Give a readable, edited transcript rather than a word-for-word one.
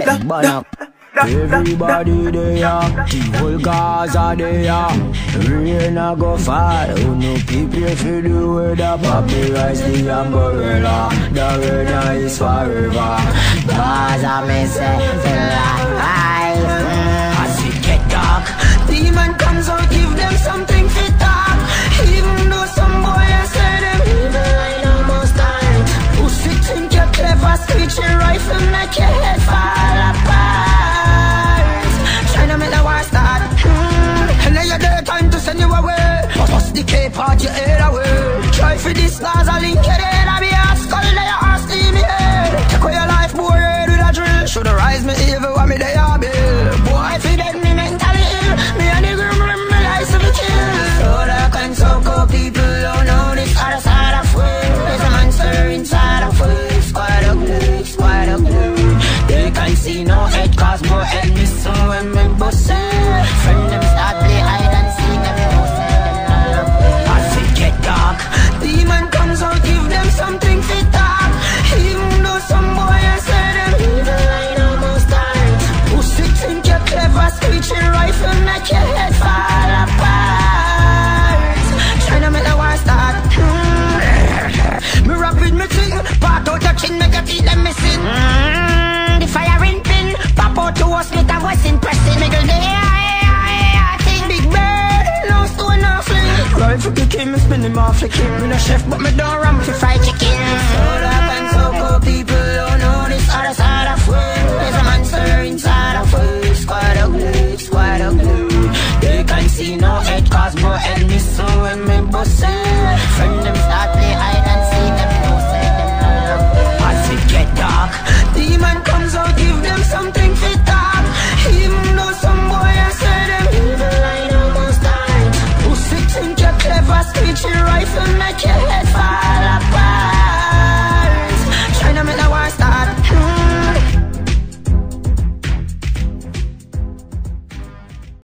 burn up. Everybody there, the whole Gaza there. Rain a go fall, who no prepare for the weather. Papyrus the umbrella, the weather is forever. Gaza me say, life. As it get dark, demon comes out, give them something to talk. Even though some boy say them evil, I know most time. Pussy think you're clever, screech your rifle, make your head fall apart. Tryna make the war start. And now you're there, time to send you away. Bust the cape out your head away. Try for this laws, I'll link your head. I'll be a skull, lay your ass in me head. Take away your life, boy, head with a drill. Should rise me evil, want me they are bill. Boy, if you dead, me mentally ill. Me and the grim, remember lies of a kill. So dark and so cold, people don't know this other side of way. There's a monster inside of way. Squad up blue, squad up blue. They can't see no head, cause more head missing when me bust it. Friend them start play hide and seek, every house as it get dark, demon comes out, give them something to talk. Even though some boy say them evil, I know most time. Pussy think you're clever, screeching rifle, make your head fall apart. Tryna make the war start. Me rap with me thing, part out your chin, make your teeth them missing. The firing pin, pop out to us with a voice impressing. Make a thing, big bird, no stone, no fling. Rifle kicking, me spin him off flicking. Me no chef, but me don't ram for fried chicken. So dark and so cold, people don't know this other side of way.